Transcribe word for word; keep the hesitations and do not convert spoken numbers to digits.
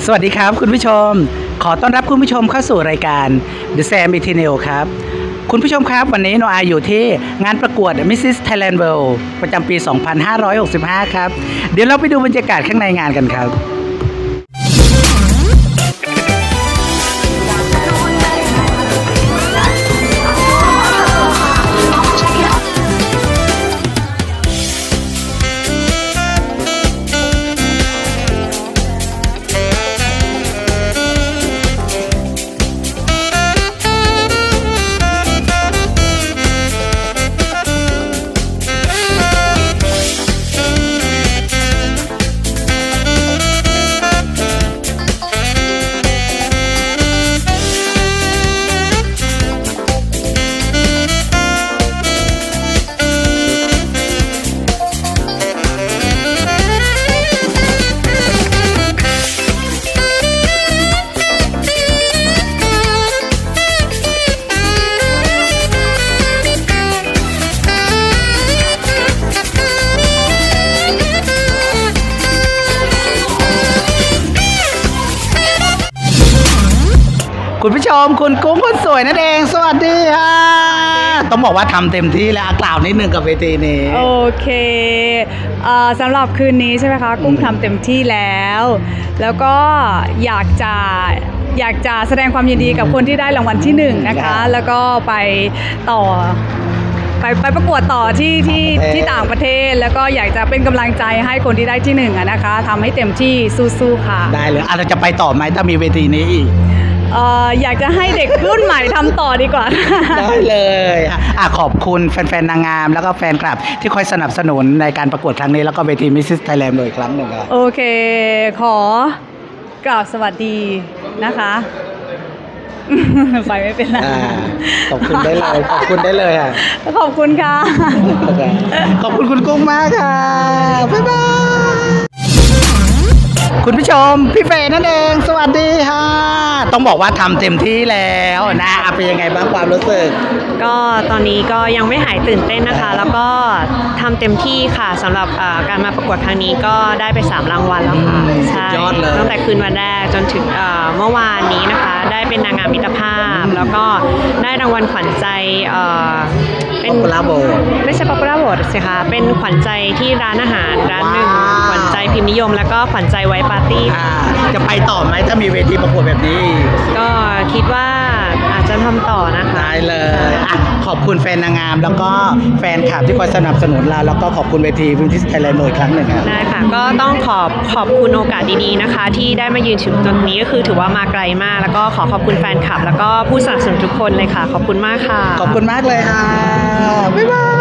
สวัสดีครับคุณผู้ชมขอต้อนรับคุณผู้ชมเข้าสู่รายการ The Sam Eternal ครับคุณผู้ชมครับวันนี้โนอาอยู่ที่งานประกวด Missus Thailand World ประจำปี สองพันห้าร้อยหกสิบห้า ครับเดี๋ยวเราไปดูบรรยากาศข้างในงานกันครับคุณผู้ชมคุณกุ้งคนสวยนั่นเองสวัสดีค่ะต้องบอกว่าทำเต็มที่แล้วกล่าวนิดนึงกับเวทีนี้โอเคสำหรับคืนนี้ใช่ไหมคะกุ้งทำเต็มที่แล้วแล้วก็อยากจะอยากจะแสดงความยินดีกับคนที่ได้รางวัลที่หนึ่งนะคะแล้วก็ไปต่อไปไปประกวดต่อที่ที่ที่ต่างประเทศแล้วก็อยากจะเป็นกำลังใจให้คนที่ได้ที่หนึ่งนะคะทำให้เต็มที่สู้ๆค่ะได้เลยอาจจะไปต่อไหมถ้ามีเวทีนี้อีกอยากจะให้เด็กรุ่นใหม่ทำต่อดีกว่าได้เลยอ่ะขอบคุณแฟนๆนางงามแล้วก็แฟนคลับที่คอยสนับสนุนในการประกวดครั้งนี้แล้วก็เวที Missus Thailand เลยครั้งหนึ่งครับโอเคขอกราบสวัสดีนะคะไปไม่เป็นไรขอบคุณได้เลยขอบคุณได้เลยค่ะขอบคุณค่ะขอบคุณคุณกุ้งมากค่ะบ๊ายบายคุณผู้ชมพี่เฟย์นั่นเองสวัสดีค่ะต้องบอกว่าทำเต็มที่แล้วนะเป็นยังไงบ้างความรู้สึกก็ตอนนี้ก็ยังไม่หายตื่นเต้นนะคะแล้วก็ทำเต็มที่ค่ะสำหรับการมาประกวดครั้งนี้ก็ได้ไปสามรางวัลแล้วค่ะใช่ตั้งแต่คืนวันแรกจนถึงเมื่อวานนี้นะคะได้เป็นนางงามมิตรภาพแล้วก็ได้รางวัลขวัญใจเป็นป๊อปปูล่าโหวตไม่ใช่ป๊อปปูล่าโหวตสิคะเป็นขวัญใจที่ร้านอาหารร้านหนึ่งขวัญใจพิมพ์นิยมแล้วก็ขวัญใจไว้ปาร์ตี้จะไปต่อไหมถ้ามีเวทีประกวดแบบนี้ก็คิดว่าอาจจะทำต่อนะคะได้เลยอ่ะขอบคุณแฟนนางงามแล้วก็แฟนคลับที่คอยสนับสนุนเราแล้วก็ขอบคุณเวที Missus Thailand อีกครั้งหนึ่งครับได้ค่ะก็ต้องขอบขอบคุณโอกาสดีๆนะคะที่ได้มายืนถึงตรงนี้ก็คือถือว่ามาไกลมากแล้วก็ขอขอบคุณแฟนคลับแล้วก็ผู้สนับสนุนทุกคนเลยค่ะขอบคุณมากค่ะขอบคุณมากเลยค่ะบ๊ายบาย